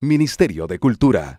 Ministerio de Cultura.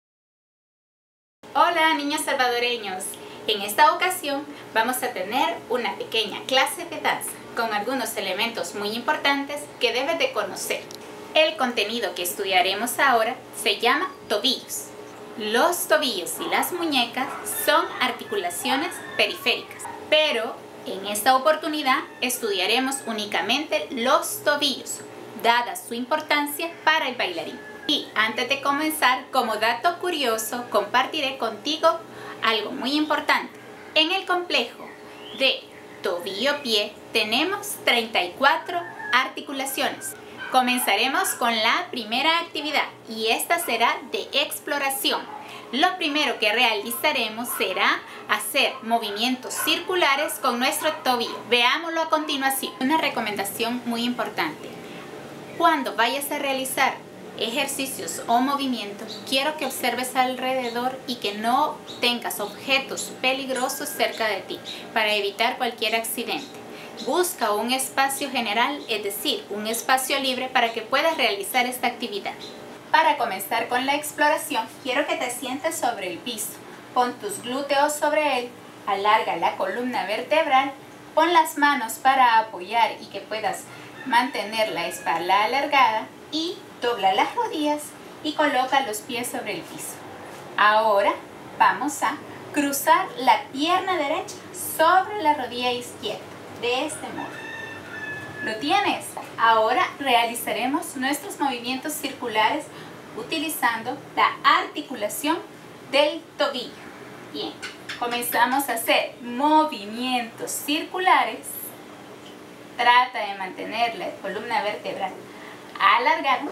Hola niños salvadoreños, en esta ocasión vamos a tener una pequeña clase de danza con algunos elementos muy importantes que debes de conocer. El contenido que estudiaremos ahora se llama tobillos. Los tobillos y las muñecas son articulaciones periféricas, pero en esta oportunidad estudiaremos únicamente los tobillos, dada su importancia para el bailarín. Y antes de comenzar, como dato curioso, compartiré contigo algo muy importante. En el complejo de tobillo-pie tenemos 34 articulaciones. Comenzaremos con la primera actividad y esta será de exploración. Lo primero que realizaremos será hacer movimientos circulares con nuestro tobillo. Veámoslo a continuación. Una recomendación muy importante. Cuando vayas a realizar ejercicios o movimientos, quiero que observes alrededor y que no tengas objetos peligrosos cerca de ti para evitar cualquier accidente. Busca un espacio general, es decir, un espacio libre para que puedas realizar esta actividad. Para comenzar con la exploración, quiero que te sientes sobre el piso. Pon tus glúteos sobre él, alarga la columna vertebral, pon las manos para apoyar y que puedas mantener la espalda alargada y dobla las rodillas y coloca los pies sobre el piso. Ahora vamos a cruzar la pierna derecha sobre la rodilla izquierda, de este modo. ¿Lo tienes? Ahora realizaremos nuestros movimientos circulares utilizando la articulación del tobillo. Bien, comenzamos a hacer movimientos circulares. Trata de mantener la columna vertebral alargada.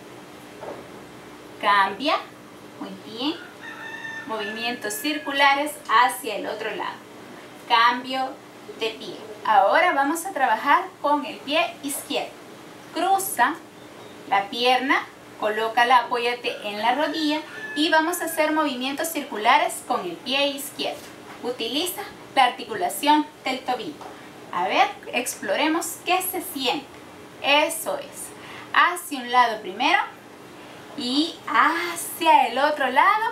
Cambia. Muy bien. Movimientos circulares hacia el otro lado. Cambio de pie. Ahora vamos a trabajar con el pie izquierdo. Cruza la pierna, colócala, apóyate en la rodilla y vamos a hacer movimientos circulares con el pie izquierdo. Utiliza la articulación del tobillo. A ver, exploremos qué se siente. Eso es. Hacia un lado primero y hacia el otro lado.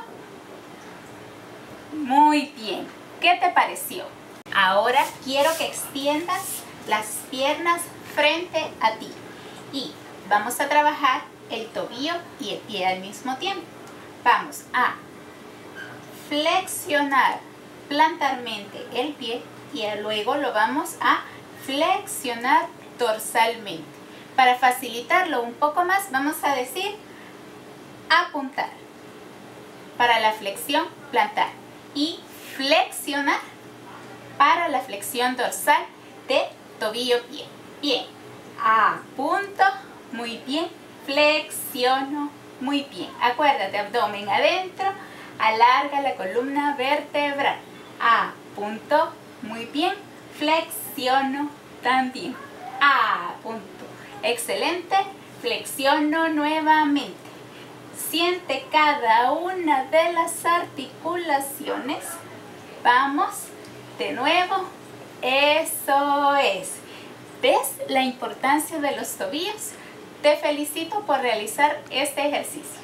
Muy bien. ¿Qué te pareció? Ahora quiero que extiendas las piernas frente a ti y vamos a trabajar el tobillo y el pie al mismo tiempo. Vamos a flexionar plantarmente el pie y luego lo vamos a flexionar dorsalmente. Para facilitarlo un poco más vamos a decir apuntar para la flexión plantar y flexionar para la flexión dorsal de tobillo-pie. Bien, apunto, muy bien, flexiono, muy bien. Acuérdate, abdomen adentro, alarga la columna vertebral. Apunto, muy bien, flexiono también. Apunto, excelente, flexiono nuevamente. Siente cada una de las articulaciones. Vamos. De nuevo, eso es. ¿Ves la importancia de los tobillos? Te felicito por realizar este ejercicio.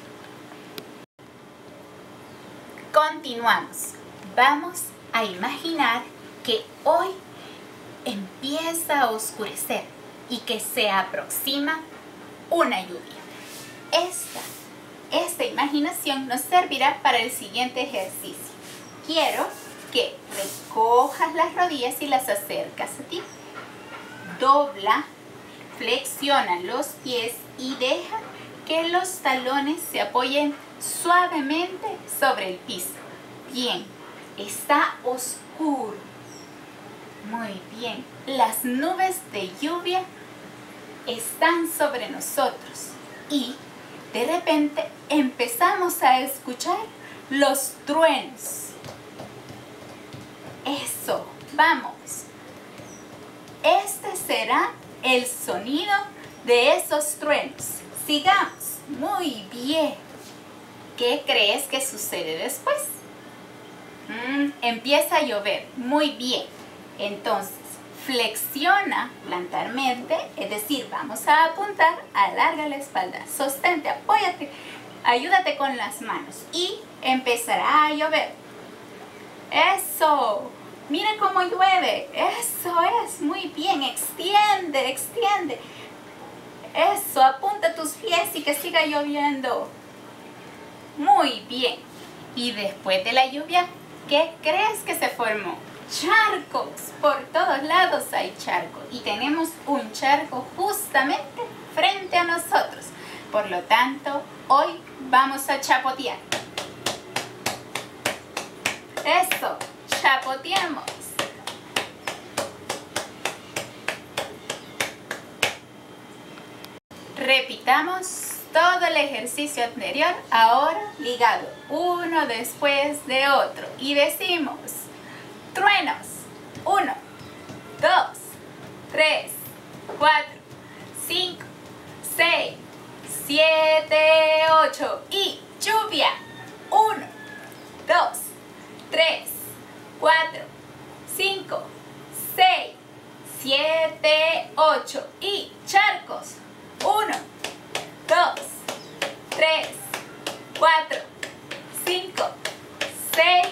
Continuamos. Vamos a imaginar que hoy empieza a oscurecer y que se aproxima una lluvia. Esta imaginación nos servirá para el siguiente ejercicio. Quiero que recojas las rodillas y las acercas a ti. Dobla, flexiona los pies y deja que los talones se apoyen suavemente sobre el piso. Bien, está oscuro. Muy bien, las nubes de lluvia están sobre nosotros y de repente empezamos a escuchar los truenos. Eso, vamos. Este será el sonido de esos truenos. Sigamos. Muy bien. ¿Qué crees que sucede después? Empieza a llover. Muy bien. Entonces, flexiona plantarmente, es decir, vamos a apuntar, alarga la espalda, sostente, apóyate ayúdate con las manos y empezará a llover. ¡Eso! Miren cómo llueve. Eso es, muy bien. Extiende, extiende. Eso, apunta tus pies y que siga lloviendo. Muy bien. Y después de la lluvia, ¿qué crees que se formó? Charcos. Por todos lados hay charcos. Y tenemos un charco justamente frente a nosotros. Por lo tanto, hoy vamos a chapotear. Eso, chapoteamos. Repitamos todo el ejercicio anterior, ahora ligado, uno después de otro. Y decimos, truenos, 1, 2, 3, 4, 5, 6, 7, 8. Y lluvia, 1, 2, 3, 4, 5, 6, 7, 8. Y charcos, 1, 2, 3, 4, 5, 6,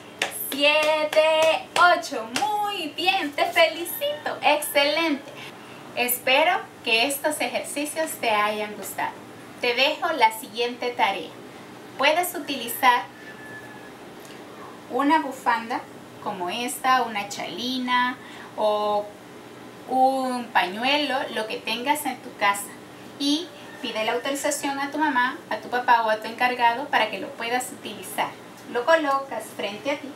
7, 8. Muy bien, te felicito. Excelente. Espero que estos ejercicios te hayan gustado. Te dejo la siguiente tarea. Puedes utilizar una bufanda como esta, una chalina o un pañuelo, lo que tengas en tu casa, y pide la autorización a tu mamá, a tu papá o a tu encargado para que lo puedas utilizar. Lo colocas frente a ti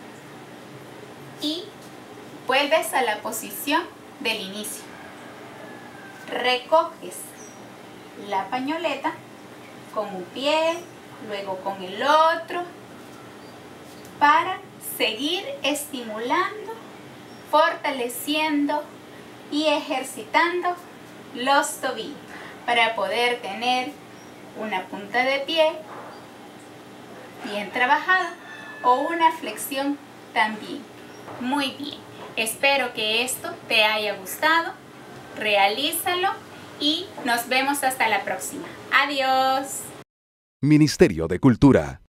y vuelves a la posición del inicio. Recoges la pañoleta con un pie, luego con el otro, para seguir estimulando, fortaleciendo y ejercitando los tobillos, para poder tener una punta de pie bien trabajada o una flexión también. Muy bien, espero que esto te haya gustado. Realízalo y nos vemos hasta la próxima. Adiós. Ministerio de Cultura.